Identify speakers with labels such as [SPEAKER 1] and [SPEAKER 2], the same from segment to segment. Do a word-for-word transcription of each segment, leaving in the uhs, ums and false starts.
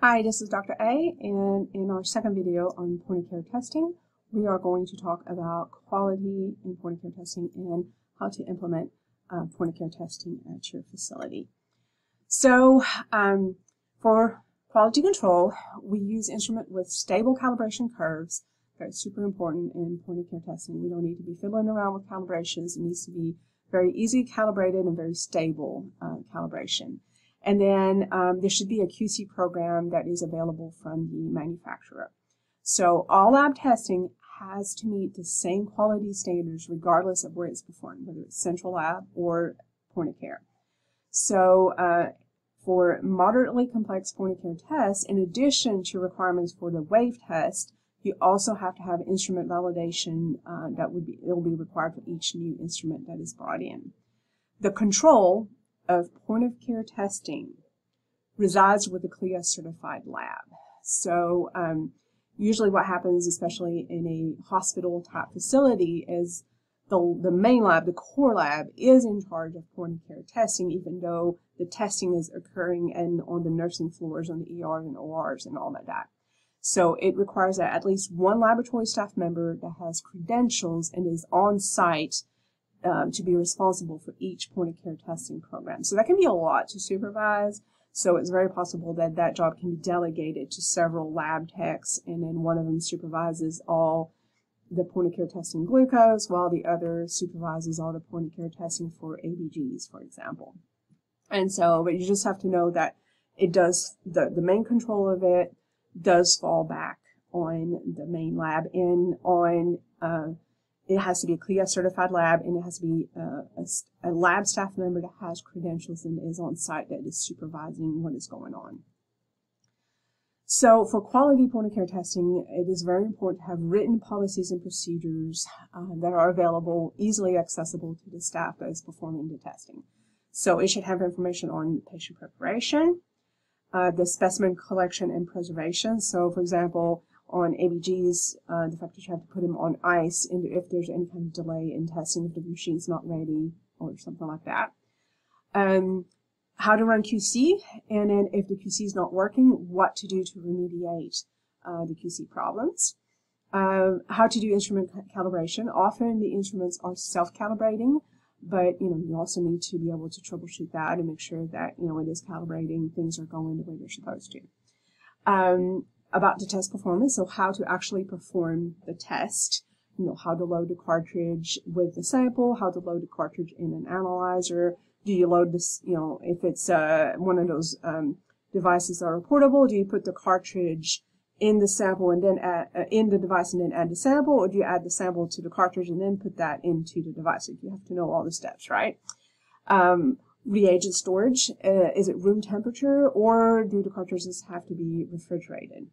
[SPEAKER 1] Hi, this is Doctor A, and in our second video on point-of-care testing, we are going to talk about quality in point-of-care testing and how to implement uh, point-of-care testing at your facility. So, um, for quality control, we use instrument with stable calibration curves. That's super important in point-of-care testing. We don't need to be fiddling around with calibrations. It needs to be very easy calibrated and very stable uh, calibration. And then um, there should be a Q C program that is available from the manufacturer. So all lab testing has to meet the same quality standards regardless of where it's performed, whether it's central lab or point of care. So uh, for moderately complex point of care tests, in addition to requirements for the wave test, you also have to have instrument validation uh, that would be, it will be required for each new instrument that is brought in. The control of point-of-care testing resides with a C L I A certified lab. So um, usually what happens, especially in a hospital-type facility, is the, the main lab, the core lab, is in charge of point-of-care testing, even though the testing is occurring in, on the nursing floors, on the E Rs and O Rs and all of that. So it requires that at least one laboratory staff member that has credentials and is on site Um, to be responsible for each point-of-care testing program. So that can be a lot to supervise, so it's very possible that that job can be delegated to several lab techs, and then one of them supervises all the point-of-care testing glucose, while the other supervises all the point-of-care testing for A B Gs, for example. And so, but you just have to know that it does, the, the main control of it does fall back on the main lab and on uh, it has to be a C L I A certified lab, and it has to be uh, a, a lab staff member that has credentials and is on site that is supervising what is going on. So for quality point-of-care testing, it is very important to have written policies and procedures uh, that are available, easily accessible to the staff that is performing the testing. So it should have information on patient preparation, uh, the specimen collection and preservation. So for example, on A B Gs, uh, the fact that you have to put them on ice and if there's any kind of delay in testing, if the machine's not ready or something like that. Um, how to run Q C, and then if the Q C is not working, what to do to remediate uh, the Q C problems. Uh, how to do instrument calibration. Often the instruments are self-calibrating, but you know you also need to be able to troubleshoot that and make sure that you know it is calibrating, things are going the way they're supposed to. Um, about the test performance, so how to actually perform the test, you know, how to load the cartridge with the sample, how to load the cartridge in an analyzer. Do you load this, you know, if it's uh, one of those um, devices that are portable, do you put the cartridge in the sample and then add, uh, in the device and then add the sample, or do you add the sample to the cartridge and then put that into the device? So you have to know all the steps, right? Um, reagent storage, uh, is it room temperature, or do the cartridges have to be refrigerated?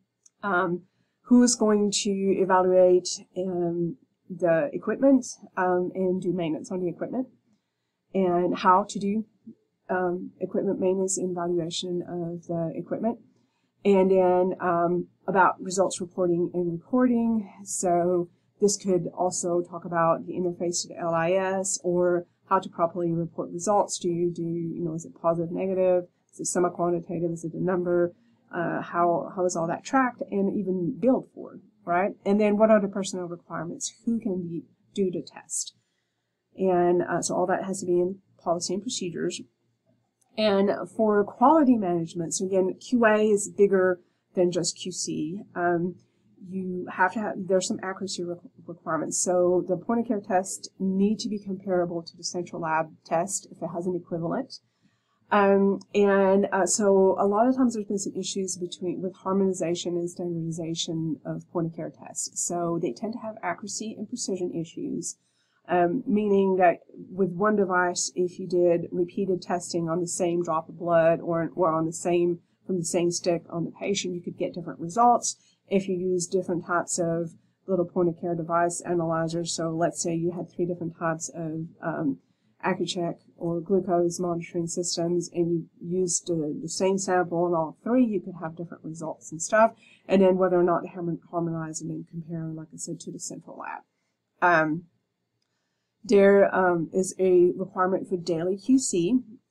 [SPEAKER 1] Um, who is going to evaluate um, the equipment um, and do maintenance on the equipment, and how to do um, equipment maintenance and evaluation of the equipment, and then um, about results reporting and recording. So this could also talk about the interface to the L I S, or how to properly report results. Do you do, you know, is it positive, negative? Is it semi-quantitative? Is it a number? Uh, how, how is all that tracked and even billed for, right? And then what are the personnel requirements? Who can be, do the test? And uh, so all that has to be in policy and procedures. And for quality management, so again, Q A is bigger than just Q C. Um, you have to have, there's some accuracy re requirements. So the point-of-care test need to be comparable to the central lab test if it has an equivalent. Um, and uh, so a lot of times there's been some issues between with harmonization and standardization of point-of-care tests. So they tend to have accuracy and precision issues, um, meaning that with one device, if you did repeated testing on the same drop of blood or, or on the same from the same stick on the patient, you could get different results. If you use different types of little point-of-care device analyzers, so let's say you had three different types of um, AccuCheck or glucose monitoring systems, and you used uh, the same sample in all three, you could have different results and stuff. And then whether or not to harmonize and then compare, like I said, to the central lab. Um, there um, is a requirement for daily Q C,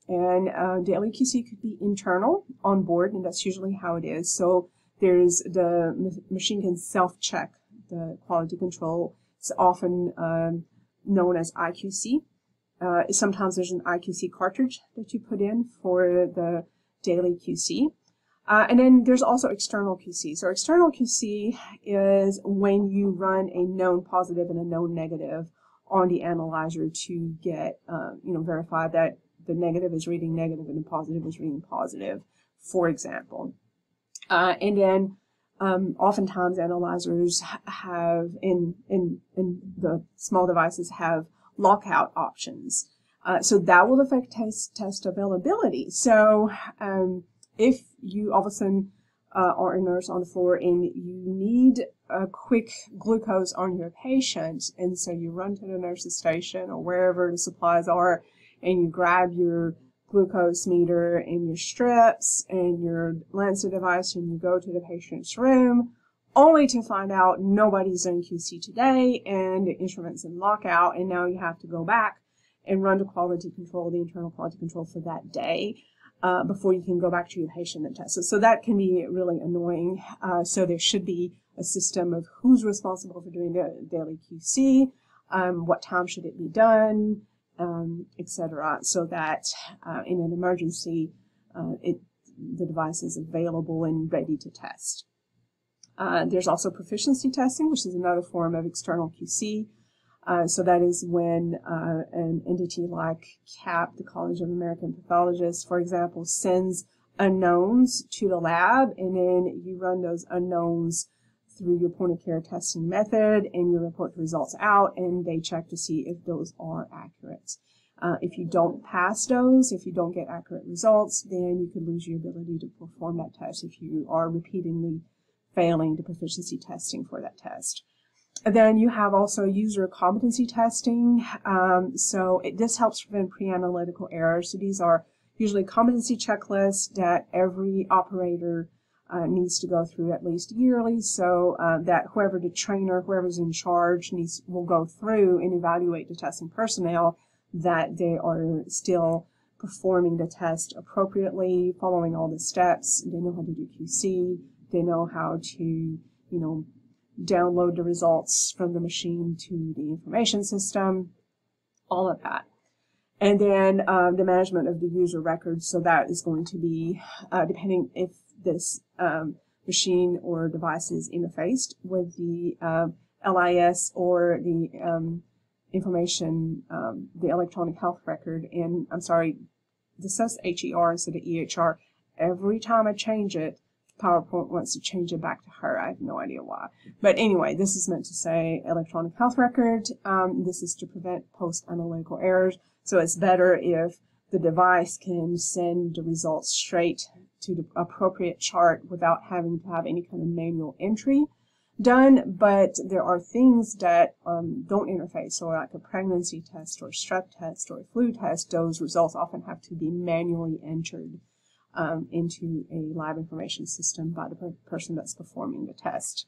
[SPEAKER 1] And uh, daily Q C could be internal on board, and that's usually how it is. So there's the machine can self-check the quality control. It's often um, known as I Q C. Uh, sometimes there's an I Q C cartridge that you put in for the daily Q C. Uh, and then there's also external Q C. So external Q C is when you run a known positive and a known negative on the analyzer to get, uh, you know, verify that the negative is reading negative and the positive is reading positive, for example. Uh, and then um, oftentimes analyzers have, in, in, in the small devices, have lockout options. Uh, so that will affect test, test availability. So um, if you all of a sudden uh, are a nurse on the floor and you need a quick glucose on your patient, and so you run to the nurse's station or wherever the supplies are, and you grab your glucose meter and your strips and your Lancet device and you go to the patient's room, only to find out nobody's in Q C today and the instrument's in lockout, and now you have to go back and run to quality control, the internal quality control for that day, uh, before you can go back to your patient and test it. So that can be really annoying. Uh, so there should be a system of who's responsible for doing the daily Q C, um, what time should it be done, um, et cetera, so that uh, in an emergency, uh, it, the device is available and ready to test. Uh, there's also proficiency testing, which is another form of external Q C. Uh, so that is when uh, an entity like C A P, the College of American Pathologists, for example, sends unknowns to the lab, and then you run those unknowns through your point-of-care testing method, and you report the results out, and they check to see if those are accurate. Uh, if you don't pass those, if you don't get accurate results, then you could lose your ability to perform that test if you are repeatedly failing the proficiency testing for that test. And then you have also user competency testing. Um, so it, this helps prevent pre-analytical errors. So these are usually competency checklists that every operator uh, needs to go through at least yearly, so uh, that whoever the trainer, whoever's in charge, needs will go through and evaluate the testing personnel, that they are still performing the test appropriately, following all the steps. They know how to do Q C. They know how to, you know, download the results from the machine to the information system, all of that. And then uh, the management of the user records. So that is going to be, uh, depending if this um, machine or device is interfaced with the uh, L I S or the um, information, um, the electronic health record. And I'm sorry, this says H E R instead of E H R. Every time I change it, PowerPoint wants to change it back to her. I have no idea why. But anyway, this is meant to say electronic health record. Um, this is to prevent post-analytical errors. So it's better if the device can send the results straight to the appropriate chart without having to have any kind of manual entry done. But there are things that um, don't interface. So like a pregnancy test or a strep test or a flu test, those results often have to be manually entered Um, into a lab information system by the per person that's performing the test.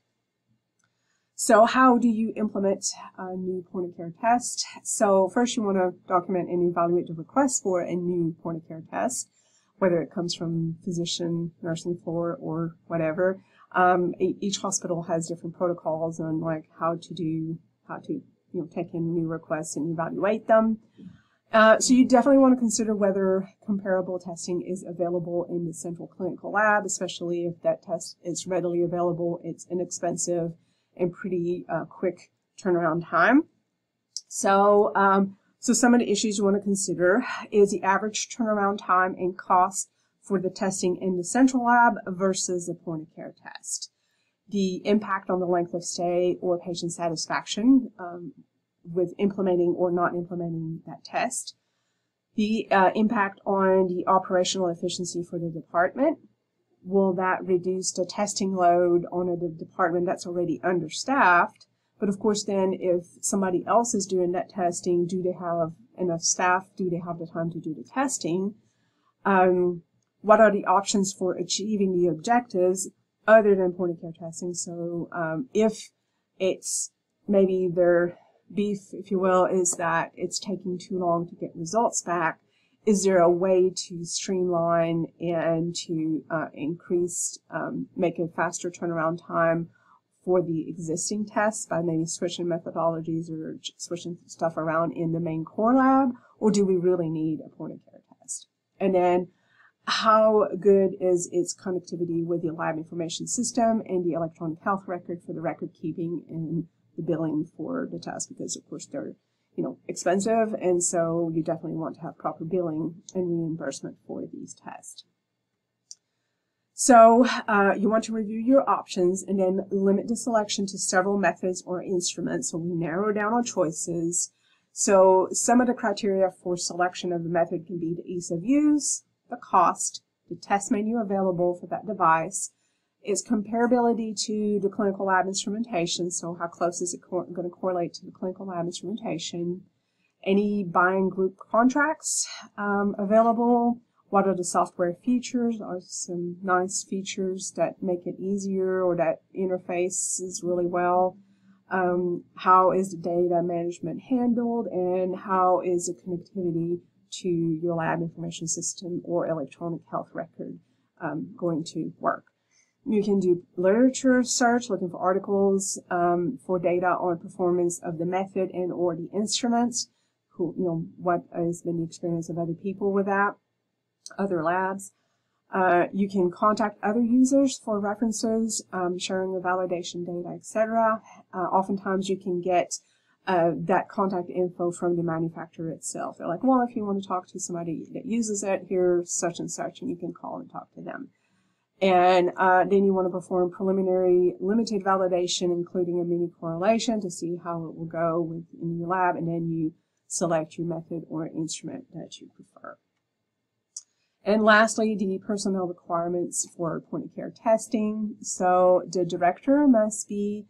[SPEAKER 1] So how do you implement a new point-of-care test? So first you want to document and evaluate the request for a new point-of-care test, whether it comes from physician, nursing floor, or whatever. Um, each hospital has different protocols on like how to do, how to you know take in new requests and evaluate them. Uh, so you definitely want to consider whether comparable testing is available in the central clinical lab, especially if that test is readily available, it's inexpensive, and pretty uh, quick turnaround time. So, um, so some of the issues you want to consider is the average turnaround time and cost for the testing in the central lab versus the point-of-care test. The impact on the length of stay or patient satisfaction um, with implementing or not implementing that test, the uh, impact on the operational efficiency for the department. Will that reduce the testing load on a department that's already understaffed? But of course then if somebody else is doing that testing, do they have enough staff? Do they have the time to do the testing? Um, what are the options for achieving the objectives other than point-of-care testing? So um, if it's maybe they're beef, if you will, is that it's taking too long to get results back, is there a way to streamline and to uh, increase, um, make a faster turnaround time for the existing tests by maybe switching methodologies or switching stuff around in the main core lab, or do we really need a point of care test? And then how good is its connectivity with the lab information system and the electronic health record for the record keeping and the billing for the test, because of course they're, you know, expensive, and so you definitely want to have proper billing and reimbursement for these tests. So uh, you want to review your options and then limit the selection to several methods or instruments. So we narrow down our choices. So some of the criteria for selection of the method can be the ease of use, the cost, the test menu available for that device, its comparability to the clinical lab instrumentation, so how close is it going to correlate to the clinical lab instrumentation, any buying group contracts um, available, what are the software features, are some nice features that make it easier or that interfaces really well, um, how is the data management handled, and how is the connectivity to your lab information system or electronic health record um, going to work. You can do literature search, looking for articles um, for data on performance of the method and or the instruments. Who, you know, what has been the experience of other people with that, other labs. Uh, you can contact other users for references, um, sharing of validation data, et cetera. Uh, oftentimes you can get uh, that contact info from the manufacturer itself. They're like, well, if you want to talk to somebody that uses it, here's such and such, and you can call and talk to them. And uh, then you want to perform preliminary limited validation, including a mini correlation to see how it will go within your lab, and then you select your method or instrument that you prefer. And lastly, the personnel requirements for point-of-care testing. So the director must be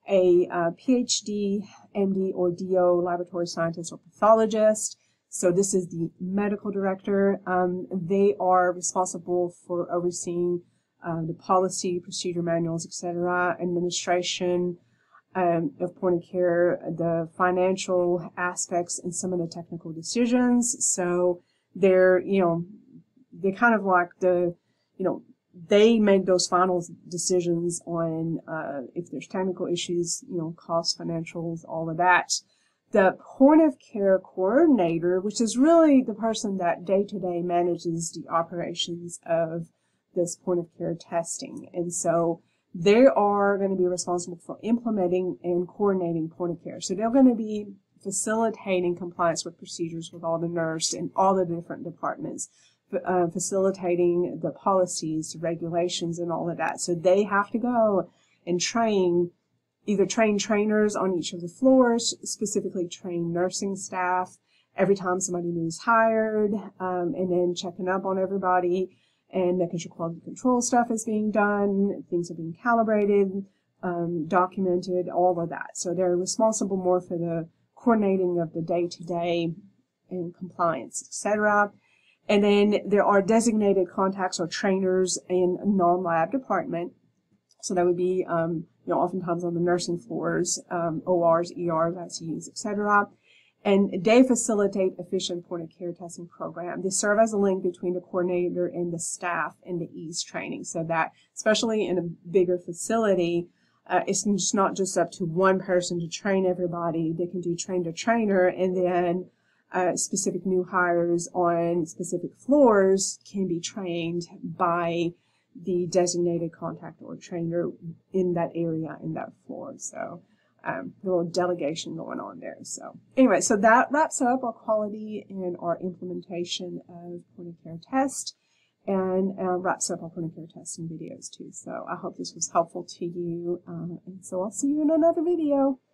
[SPEAKER 1] a uh, P H D, M D, or D O laboratory scientist or pathologist. So this is the medical director. Um, they are responsible for overseeing uh, the policy, procedure manuals, et cetera, administration um, of point-of-care, the financial aspects, and some of the technical decisions. So they're, you know, they kind of like the, you know, they make those final decisions on uh, if there's technical issues, you know, cost, financials, all of that. The point of care coordinator, which is really the person that day to day manages the operations of this point of care testing. And so they are going to be responsible for implementing and coordinating point of care. So they're going to be facilitating compliance with procedures with all the nurse and all the different departments. Uh, facilitating the policies, the regulations, and all of that. So they have to go and train, either train trainers on each of the floors, specifically train nursing staff every time somebody new is hired, um, and then checking up on everybody and making sure quality control stuff is being done, things are being calibrated, um, documented, all of that. So they're responsible more for the coordinating of the day-to-day and compliance, et cetera. And then there are designated contacts or trainers in a non-lab department. So that would be, um, you know, oftentimes on the nursing floors, um, O Rs, E Rs, I C Us, et cetera. And they facilitate efficient point-of-care testing program. They serve as a link between the coordinator and the staff in the ease training, so that, especially in a bigger facility, uh, it's just not just up to one person to train everybody. They can do train-to-trainer, and then Uh, specific new hires on specific floors can be trained by the designated contact or trainer in that area, in that floor. So um, a little delegation going on there. So anyway, so that wraps up our quality and our implementation of point-of-care test, and uh, wraps up our point-of-care testing videos too. So I hope this was helpful to you, uh, and so I'll see you in another video.